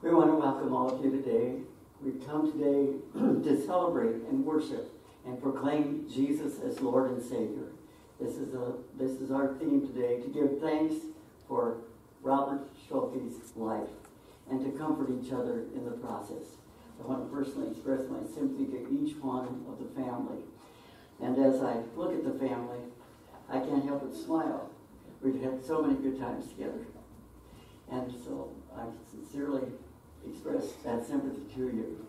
We want to welcome all of you today. We've come today to celebrate and worship and proclaim Jesus as Lord and Savior. This is our theme today, to give thanks for Robert Schulke's life and to comfort each other in the process. I want to personally express my sympathy to each one of the family. And as I look at the family, I can't help but smile. We've had so many good times together. And so I sincerely express that sympathy to you.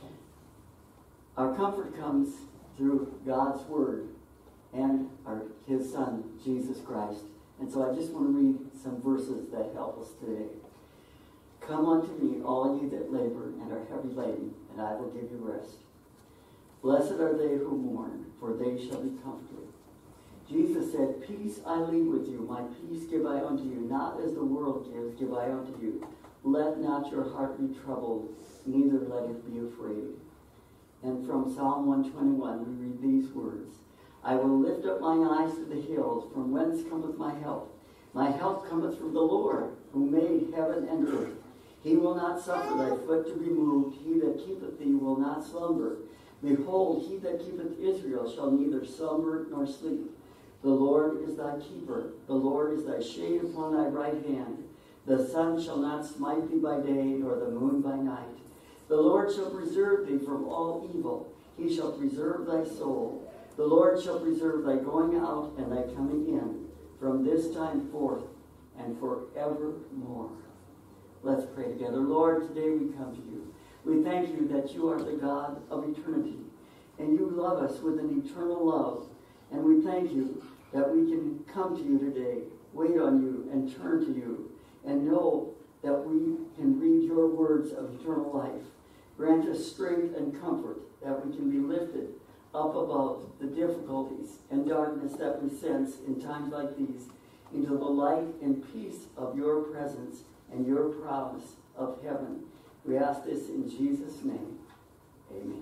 Our comfort comes through God's Word and His Son, Jesus Christ. And so I just want to read some verses that help us today. Come unto me, all ye that labor and are heavy laden, and I will give you rest. Blessed are they who mourn, for they shall be comforted. Jesus said, Peace I leave with you, my peace give I unto you. Not as the world gives, give I unto you. Let not your heart be troubled, neither let it be afraid. And from Psalm 121, we read these words. I will lift up mine eyes to the hills, from whence cometh my help. My help cometh from the Lord, who made heaven and earth. He will not suffer thy foot to be moved. He that keepeth thee will not slumber. Behold, he that keepeth Israel shall neither slumber nor sleep. The Lord is thy keeper. The Lord is thy shade upon thy right hand. The sun shall not smite thee by day, nor the moon by night. The Lord shall preserve thee from all evil. He shall preserve thy soul. The Lord shall preserve thy going out and thy coming in, from this time forth and forevermore. Let's pray together. Lord, today we come to you. We thank you that you are the God of eternity, and you love us with an eternal love. And we thank you that we can come to you today, wait on you, and turn to you, and know that we can read your words of eternal life. Grant us strength and comfort that we can be lifted up above the difficulties and darkness that we sense in times like these into the light and peace of your presence and your promise of heaven. We ask this in Jesus' name. Amen.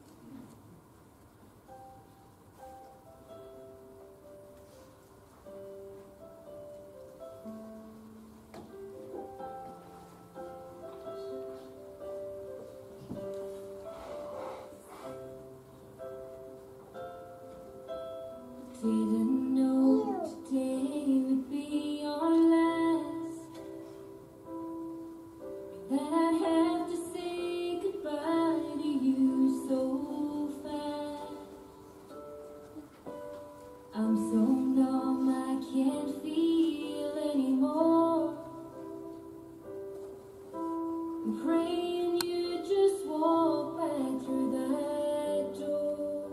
Didn't know today would be our last, that I'd have to say goodbye to you so fast. I'm so numb I can't feel anymore. I'm praying you just walk back through that door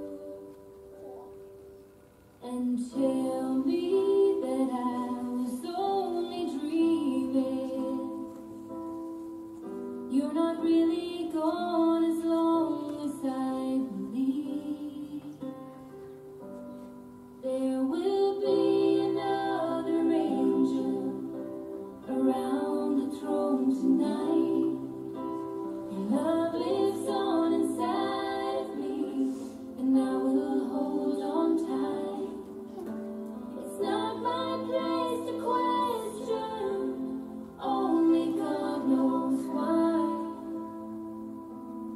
and tell me that I was only dreaming. You're not really gone as long as I believe. There will be another angel around the throne tonight. Your love lives on inside of me, and I will hold on tight. It's not my place to question, only God knows why.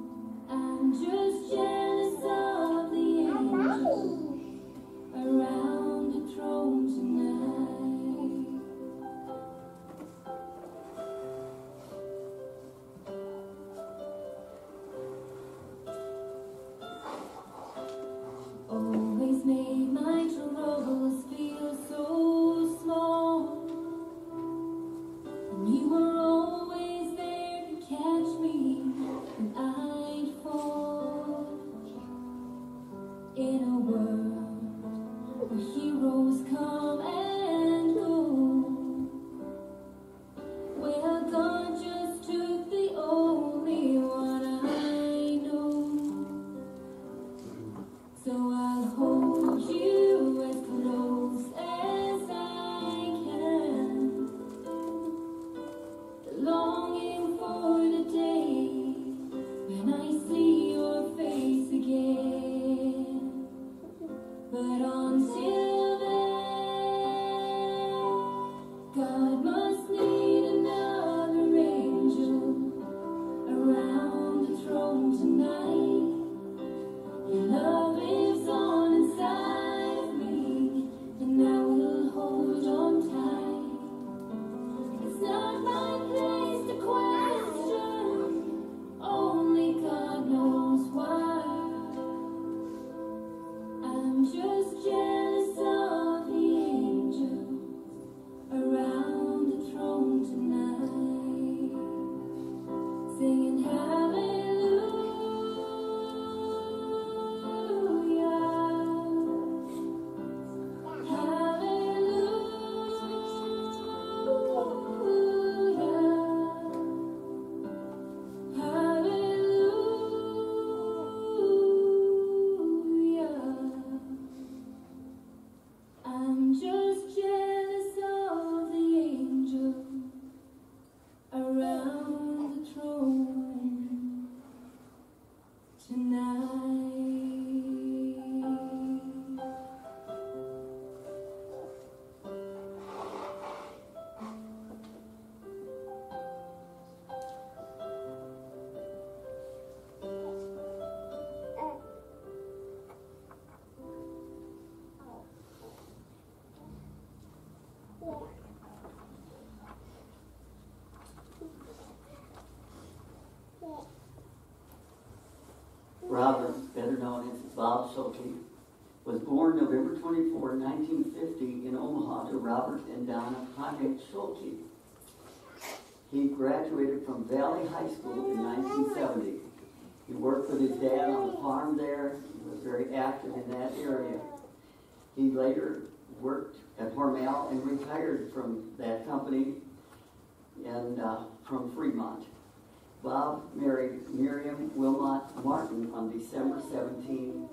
singing I'm just jealous of the angel around the throne tonight. Robert, better known as Bob Schulte, was born November 24, 1950 in Omaha to Robert and Donna Hackett Schulte. He graduated from Valley High School in 1970. He worked with his dad on the farm there. He was very active in that area. He later worked at Hormel and retired from that company and from Fremont. Bob married Miriam Wilmot Martin on December 17,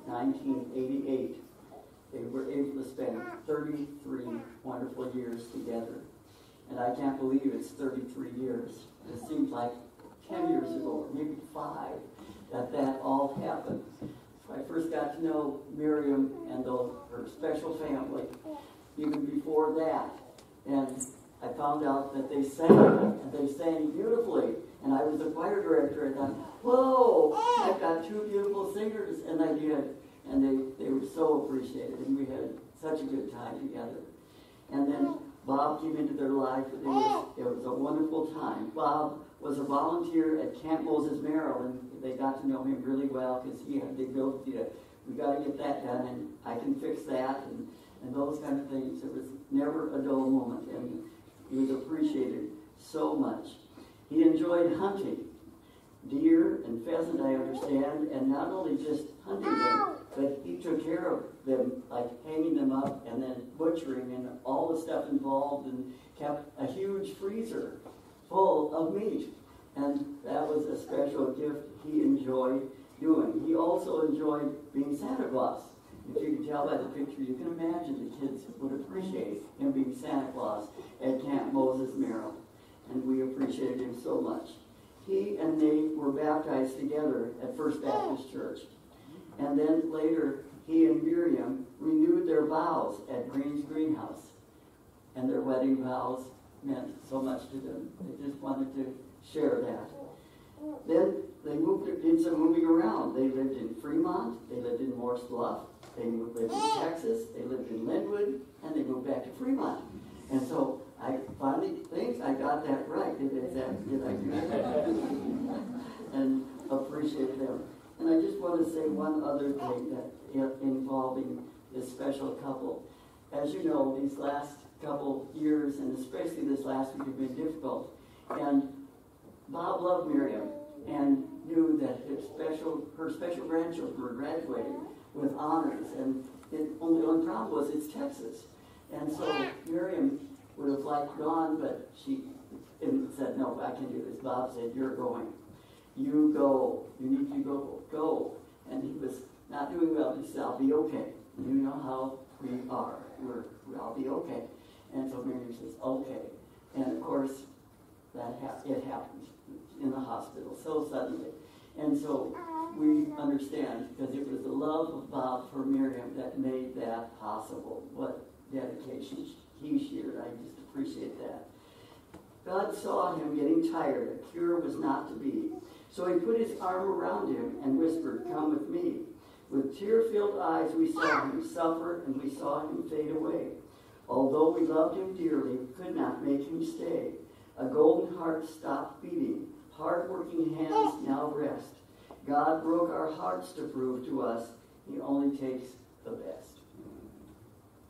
1988. They were able to spend 33 wonderful years together. And I can't believe it's 33 years. It seems like 10 years ago, or maybe 5, that all happened. So I first got to know Miriam and her special family even before that. And I found out that they sang, and they sang beautifully. And I was the choir director. I thought, whoa, I've got 2 beautiful singers. And I did. And they were so appreciated. And we had such a good time together. And then Bob came into their life. And it was a wonderful time. Bob was a volunteer at Camp Moses, Maryland. They got to know him really well because he had the ability to, we got to get that done, and I can fix that, and those kind of things. It was never a dull moment. And he was appreciated so much. He enjoyed hunting, deer and pheasant, I understand, and not only just hunting them, but he took care of them, like hanging them up and then butchering and all the stuff involved, and kept a huge freezer full of meat. And that was a special gift he enjoyed doing. He also enjoyed being Santa Claus. If you can tell by the picture, you can imagine the kids would appreciate him being Santa Claus at Camp Moses, Maryland. And we appreciated him so much. He and Nate were baptized together at First Baptist Church. And then later, he and Miriam renewed their vows at Green's Greenhouse. And their wedding vows meant so much to them. They just wanted to share that. Then they did some moving around. They lived in Fremont. They lived in Morse Bluff. They lived in Texas. They lived in Linwood. And they moved back to Fremont. And so I finally think I got that right. Did I do that? And appreciate them. And I just want to say one other thing that involving this special couple. As you know, these last couple years, and especially this last week, have been difficult. And Bob loved Miriam and knew that her special grandchildren were graduating with honors. And the only problem was it's Texas. And so Miriam would have liked gone, but she said, no, I can do this. Bob said, you're going. You go. You need to go. Go. And he was not doing well. He said, I'll be okay. You know how we are. I'll be okay. And so Miriam says, okay. And of course, it happened in the hospital so suddenly. And so we understand, because it was the love of Bob for Miriam that made that possible. What dedication he shared. I just appreciate that. God saw him getting tired. A cure was not to be. So he put his arm around him and whispered, come with me. With tear-filled eyes, we saw him suffer, and we saw him fade away. Although we loved him dearly, we could not make him stay. A golden heart stopped beating. Hard-working hands now rest. God broke our hearts to prove to us he only takes the best.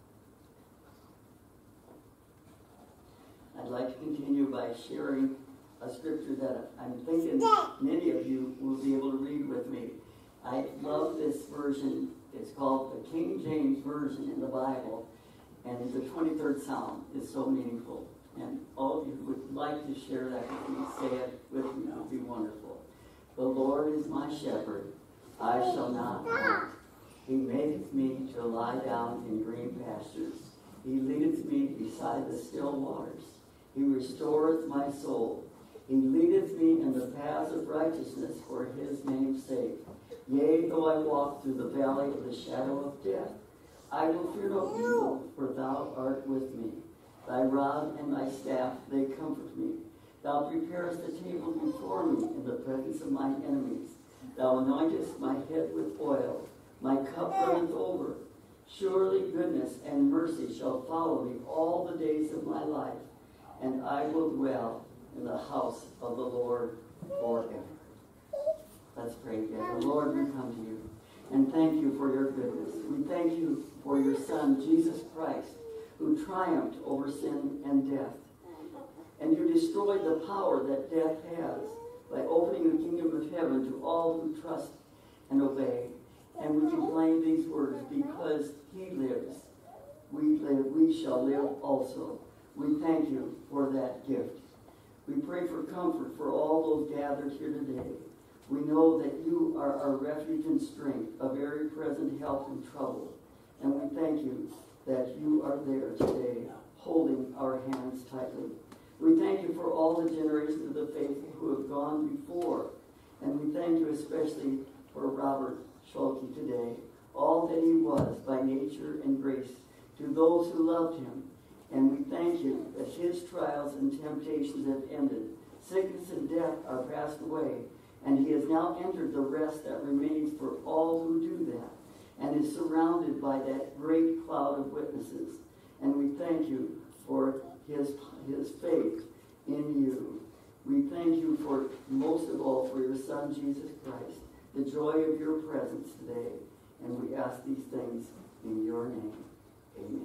I'd like to continue by sharing a scripture that I'm thinking many of you will be able to read with me. I love this version. It's called the King James Version in the Bible. And the 23rd Psalm is so meaningful. And all of you who would like to share that with me, say it with me. It would be wonderful. The Lord is my shepherd. I shall not want. He maketh me to lie down in green pastures. He leadeth me beside the still waters. He restoreth my soul. He leadeth me in the paths of righteousness for his name's sake. Yea, though I walk through the valley of the shadow of death, I will fear no evil, for thou art with me. Thy rod and thy staff, they comfort me. Thou preparest a table before me in the presence of mine enemies. Thou anointest my head with oil. My cup runneth over. Surely goodness and mercy shall follow me all the days of my life, and I will dwell in the house of the Lord forever. Let's pray together. Lord, we come to you and thank you for your goodness. We thank you for your Son, Jesus Christ, who triumphed over sin and death. And you destroyed the power that death has by opening the kingdom of heaven to all who trust and obey. And we proclaim these words, because he lives, we live, we shall live also. We thank you for that gift. We pray for comfort for all those gathered here today. We know that you are our refuge and strength, a very present help in trouble. And we thank you that you are there today, holding our hands tightly. We thank you for all the generations of the faithful who have gone before. And we thank you especially for Robert Schulte today, all that he was by nature and grace to those who loved him. And we thank you that his trials and temptations have ended. Sickness and death are passed away, and he has now entered the rest that remains for all who do that, and is surrounded by that great cloud of witnesses. And we thank you for his faith in you. We thank you for, most of all, for your Son, Jesus Christ, the joy of your presence today. And we ask these things in your name. Amen.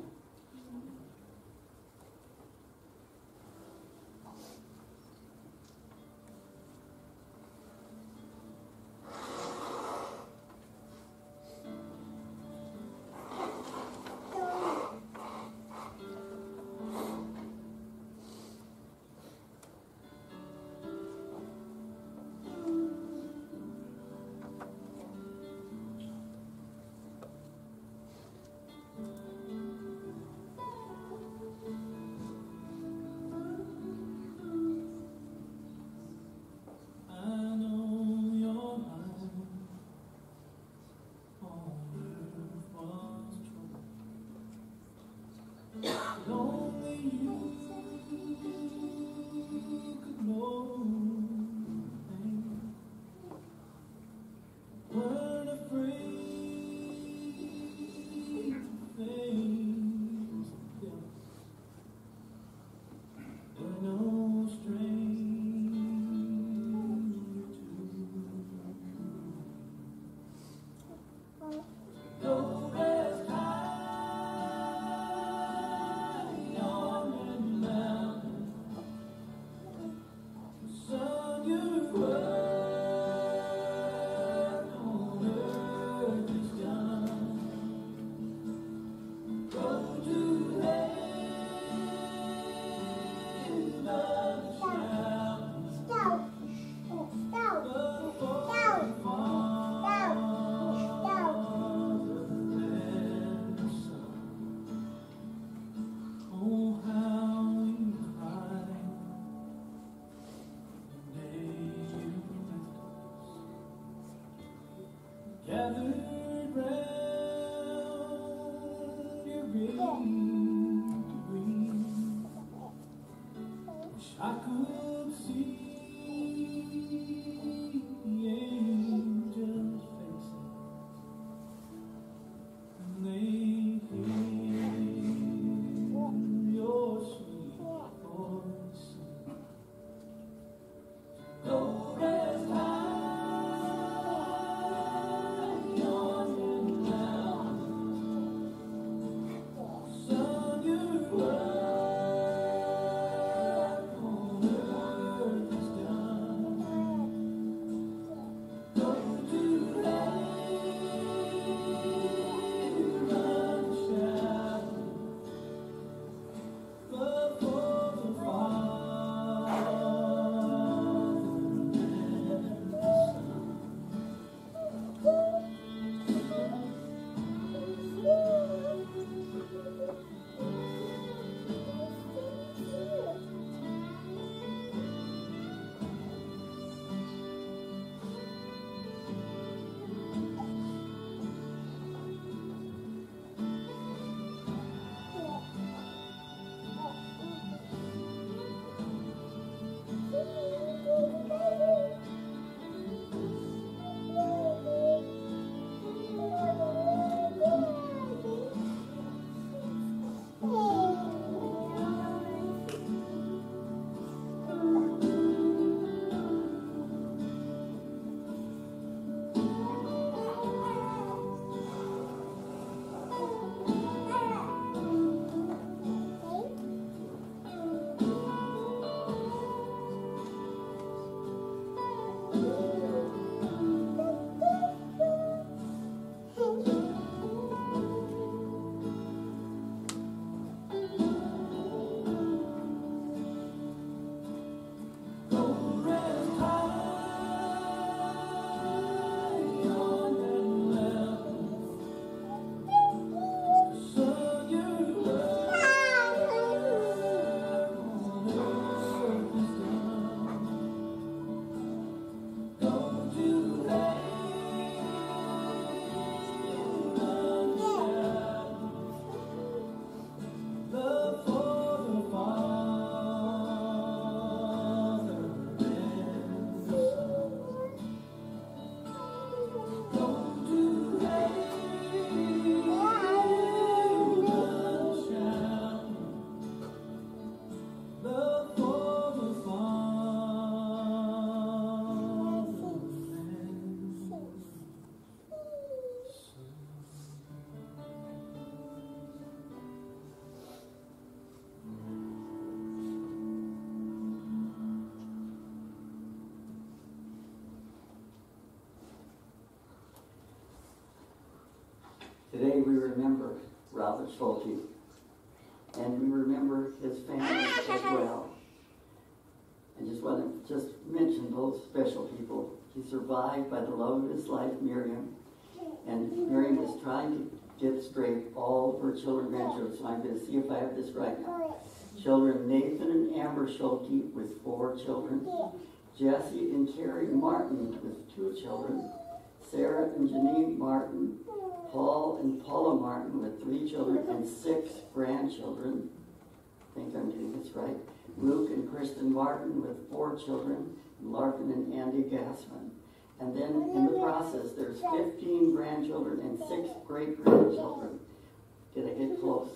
Today we remember Robert Schulte, and we remember his family as well. I just want to mention those special people. He survived by the love of his life, Miriam, and Miriam is trying to get straight all of her children and grandchildren, so I'm going to see if I have this right now. Children Nathan and Amber Schulte with 4 children, Jesse and Carrie Martin with 2 children, Sarah and Janine Martin, Paul and Paula Martin with 3 children and 6 grandchildren. I think I'm getting this right. Luke and Kristen Martin with 4 children, Larkin and Andy Gassman. And then in the process, there's 15 grandchildren and 6 great-grandchildren. Did I get close?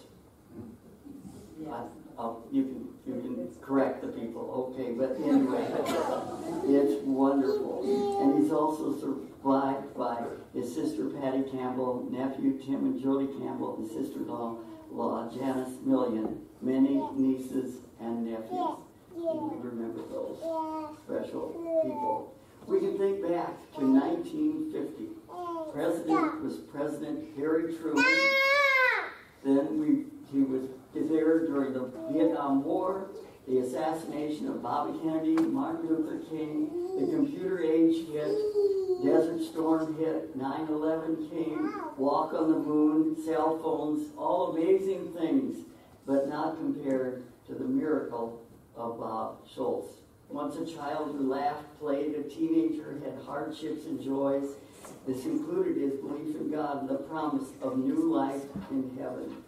You can correct the people, okay, but anyway, it's wonderful. And he's also survived by his sister Patty Campbell, nephew Tim and Jody Campbell, and sister-in-law Janice Million, many nieces and nephews. And we remember those special people. We can think back to 1950. President was President Harry Truman. Then he was there during the Vietnam War, the assassination of Bobby Kennedy, Martin Luther King, the computer age hit, Desert Storm hit, 9/11 came, walk on the moon, cell phones, all amazing things, but not compared to the miracle of Bob Schultz. Once a child who laughed, played, a teenager, had hardships and joys. This included his belief in God and the promise of new life in heaven.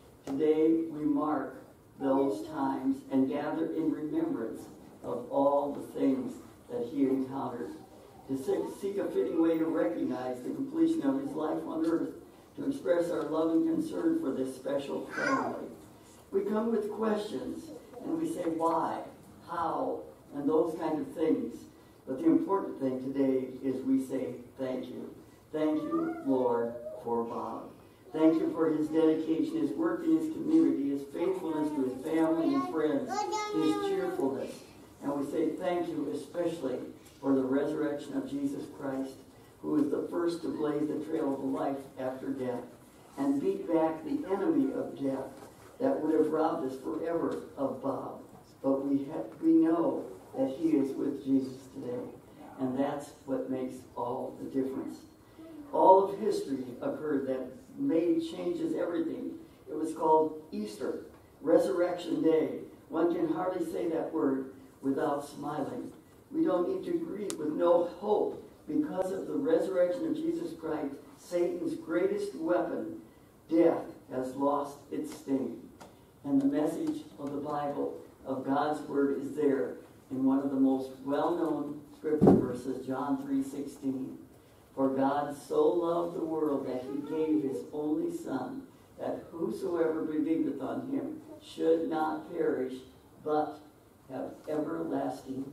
Today we mark those times and gather in remembrance of all the things that he encountered. To seek a fitting way to recognize the completion of his life on earth, to express our love and concern for this special family. We come with questions and we say why, how, and those kind of things. But the important thing today is we say thank you. Thank you, Lord, for Bob. Thank you for his dedication, his work in his community, his faithfulness to his family and friends, his cheerfulness. And we say thank you especially for the resurrection of Jesus Christ, who is the first to blaze the trail of life after death and beat back the enemy of death that would have robbed us forever of Bob. But we know that he is with Jesus today. And that's what makes all the difference. All of history occurred that changes everything. It was called Easter, Resurrection Day. One can hardly say that word without smiling. We don't need to grieve with no hope. Because of the resurrection of Jesus Christ, Satan's greatest weapon, death, has lost its sting. And the message of the Bible, of God's Word, is there in one of the most well-known scripture verses, John 3:16. For God so loved the world that he gave his only Son, that whosoever believeth on him should not perish, but have everlasting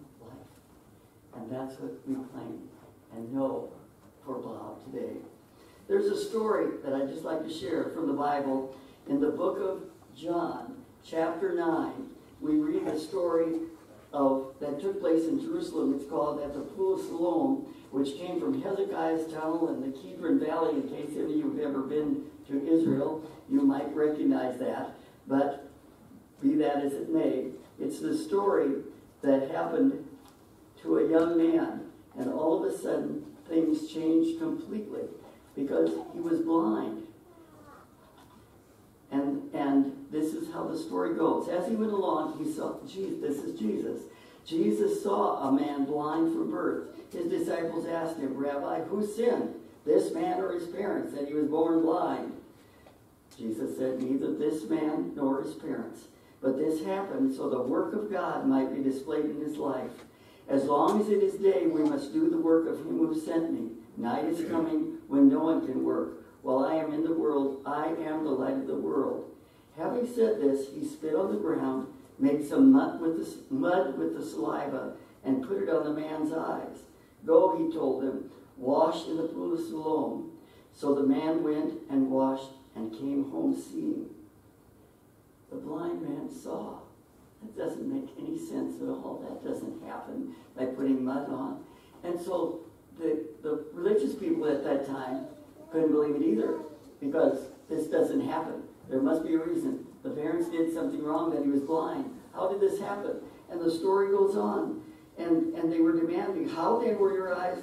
life. And that's what we claim and know for Bob today. There's a story that I'd just like to share from the Bible. In the book of John, chapter 9, we read a story that took place in Jerusalem. It's called at the Pool of Siloam, which came from Hezekiah's tunnel in the Kidron Valley. In case any of you have ever been to Israel, you might recognize that. But be that as it may, it's the story that happened to a young man, and all of a sudden things changed completely because he was blind. And this is how the story goes. As he went along, he saw, this is Jesus. Jesus saw a man blind from birth. His disciples asked him, Rabbi, who sinned, this man or his parents, that he was born blind? Jesus said, neither this man nor his parents. But this happened so the work of God might be displayed in his life. As long as it is day, we must do the work of him who sent me. Night is coming when no one can work. While I am in the world, I am the light of the world. Having said this, he spit on the ground, made some mud with the saliva, and put it on the man's eyes. Go, he told them, wash in the pool of Siloam. So the man went and washed and came home seeing. The blind man saw. That doesn't make any sense at all. That doesn't happen by putting mud on. And so the religious people at that time couldn't believe it either, because this doesn't happen. There must be a reason. The parents did something wrong, that he was blind. How did this happen? And the story goes on. And they were demanding, how then were your eyes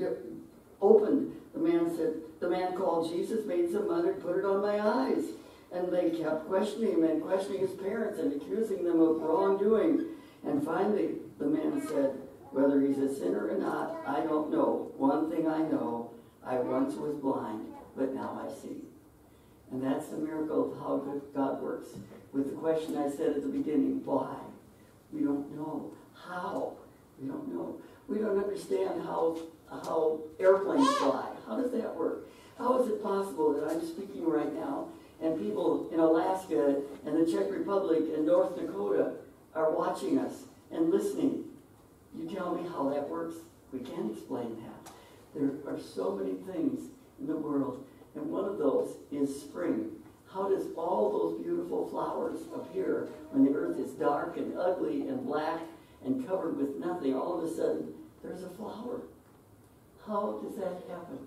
opened? The man called Jesus, made some money, put it on my eyes. And they kept questioning him and questioning his parents and accusing them of wrongdoing. And finally, the man said, whether he's a sinner or not, I don't know. One thing I know, I once was blind, but now I see. And that's the miracle of how good God works. With the question I said at the beginning, why? We don't know. How? We don't know. We don't understand how airplanes fly. How does that work? How is it possible that I'm speaking right now and people in Alaska and the Czech Republic and North Dakota are watching us and listening? You tell me how that works? We can't explain that. There are so many things in the world, and one of those is spring. How does all those beautiful flowers appear when the earth is dark and ugly and black and covered with nothing? All of a sudden, there's a flower. How does that happen?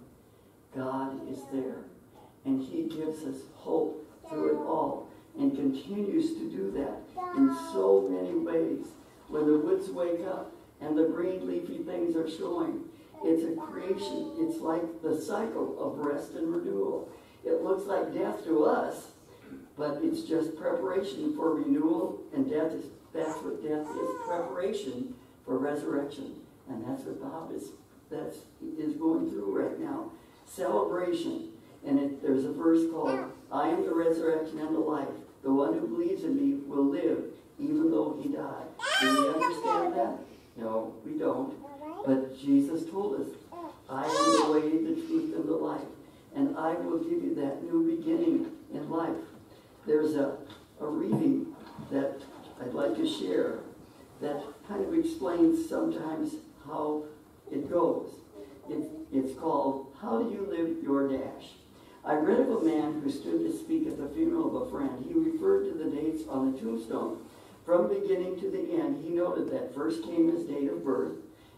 God is there, and he gives us hope through it all and continues to do that in so many ways. When the woods wake up and the green leafy things are showing, it's a creation. It's like the cycle of rest and renewal. It looks like death to us, but it's just preparation for renewal, and that's what death is, preparation for resurrection. And that's what Bob is going through right now. Celebration. And there's a verse called, I am the resurrection and the life. The one who believes in me will live, even though he died. Do we understand that? No, we don't. But Jesus told us, I am the way, the truth, and the life. And I will give you that new beginning in life. There's a reading that I'd like to share that kind of explains sometimes how it goes. It's called, How Do You Live Your Dash? I read of a man who stood to speak at the funeral of a friend. He referred to the dates on the tombstone. From beginning to the end, he noted that first came his date of birth,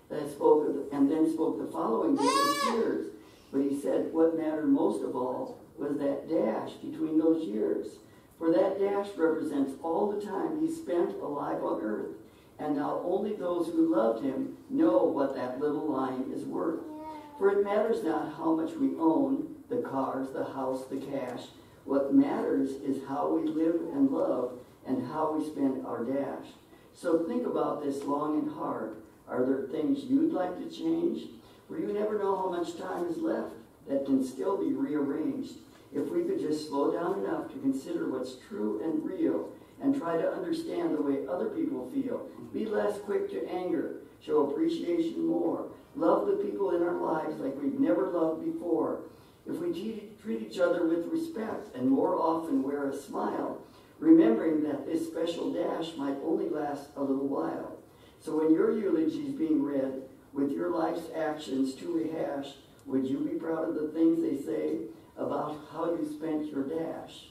and then spoke the following date of years. But he said what mattered most of all was that dash between those years. For that dash represents all the time he spent alive on earth. And now only those who loved him know what that little line is worth. For it matters not how much we own, the cars, the house, the cash. What matters is how we live and love and how we spend our dash. So think about this long and hard. Are there things you'd like to change? For you never know how much time is left that can still be rearranged. If we could just slow down enough to consider what's true and real and try to understand the way other people feel. Be less quick to anger. Show appreciation more. Love the people in our lives like we've never loved before. If we treat each other with respect and more often wear a smile, remembering that this special dash might only last a little while. So when your eulogy is being read, with your life's actions to rehash, would you be proud of the things they say about how you spent your dash?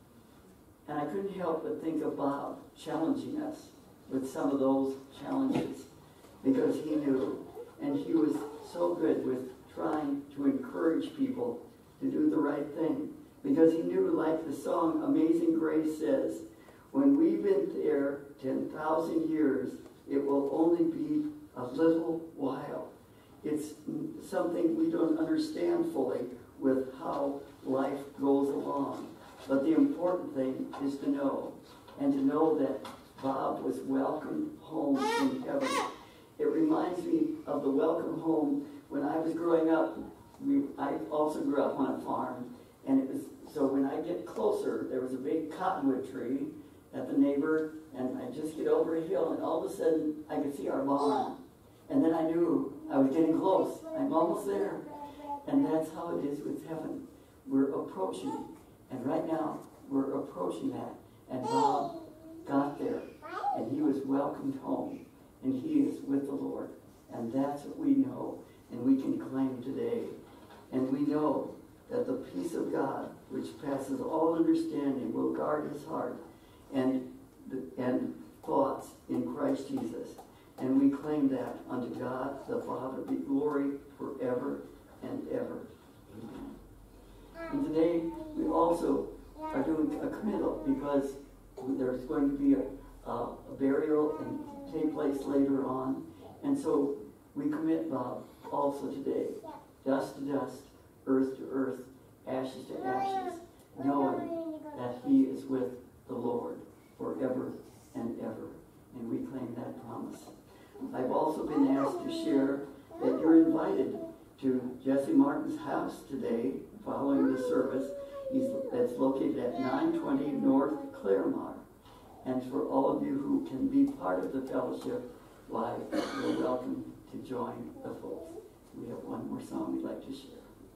And I couldn't help but think of Bob challenging us with some of those challenges because he knew, and he was so good with trying to encourage people to do the right thing because he knew, like the song Amazing Grace says, when we've been there 10,000 years, it will only be a little while. It's something we don't understand fully with how life goes along. But the important thing is to know, and to know that Bob was welcomed home in heaven. It reminds me of the welcome home when I was growing up. I also grew up on a farm, and so when I get closer, there was a big cottonwood tree at the neighbor, and I just get over a hill, and all of a sudden I could see our barn. And then I knew I was getting close. I'm almost there. And that's how it is with heaven. We're approaching. And right now, we're approaching that. And Bob got there. And he was welcomed home. And he is with the Lord. And that's what we know. And we can claim today. And we know that the peace of God, which passes all understanding, will guard his heart and thoughts in Christ Jesus. And we claim that unto God the Father be glory forever and ever. Amen. And today we because there's going to be a burial and take place later on. And so we commit Bob also today, dust to dust, earth to earth, ashes to ashes, knowing that he is with the Lord forever and ever. And we claim that promise. I've also been asked to share that you're invited to Jesse Martin's house today following the service. That's located at 920 North Claremont. And for all of you who can be part of the fellowship, why, you're welcome to join the folks. We have one more song we'd like to share.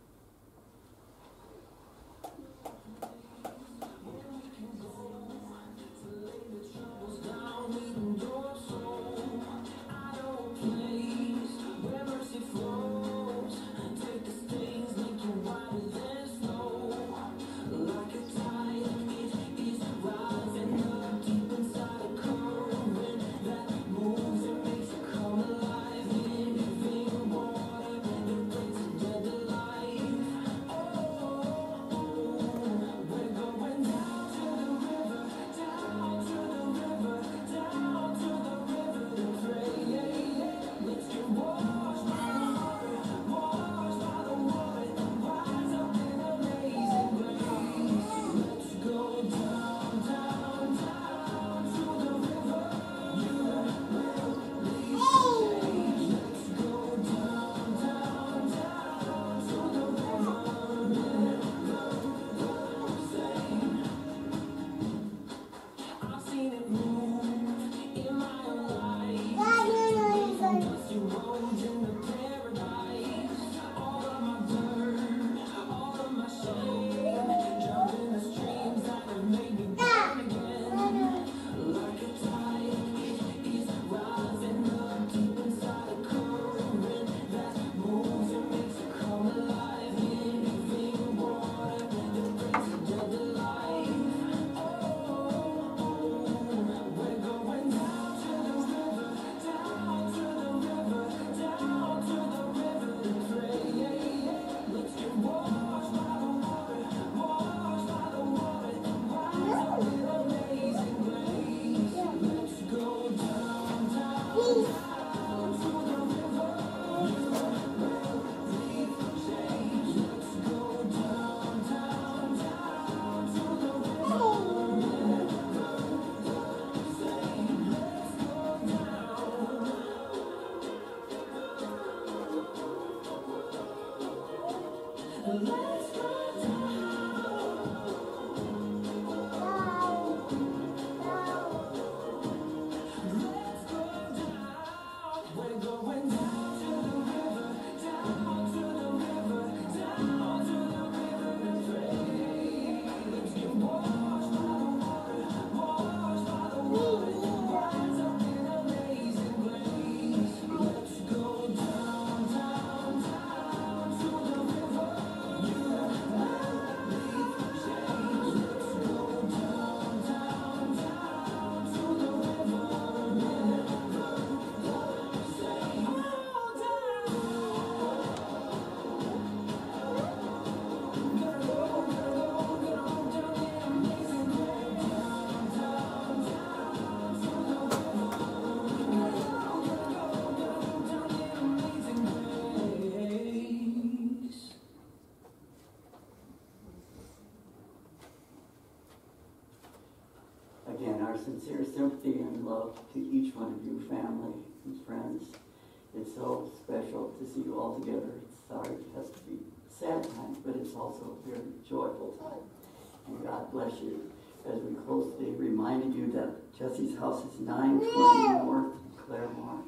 Again, our sincere sympathy and love to each one of you, family and friends. It's so special to see you all together. It's sorry it has to be a sad time, but it's also a very joyful time. And God bless you. As we close today, reminding you that Jesse's house is 920 North Claremont.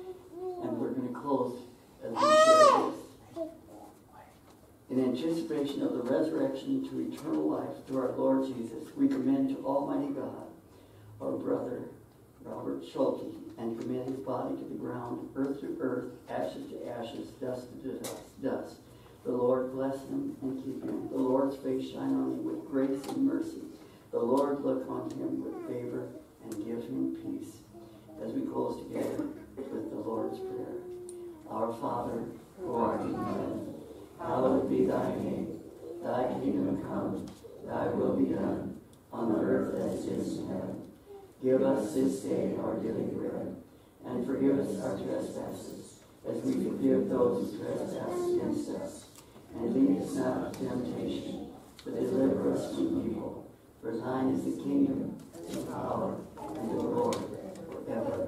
And we're going to close as we share this. In anticipation of the resurrection to eternal life through our Lord Jesus, we commend to Almighty God our brother Robert Schulte, and commit his body to the ground, earth to earth, ashes to ashes, dust to dust. The Lord bless him and keep him. The Lord's face shine on him with grace and mercy. The Lord look on him with favor and give him peace. As we close together with the Lord's Prayer. Our Father, who art in heaven, hallowed be thy name. Thy kingdom come, thy will be done, on earth as it is in heaven. Give us this day our daily bread, and forgive us our trespasses, as we forgive those who trespass against us. And lead us not into temptation, but deliver us from evil. For thine is the kingdom, the power, and the glory, forever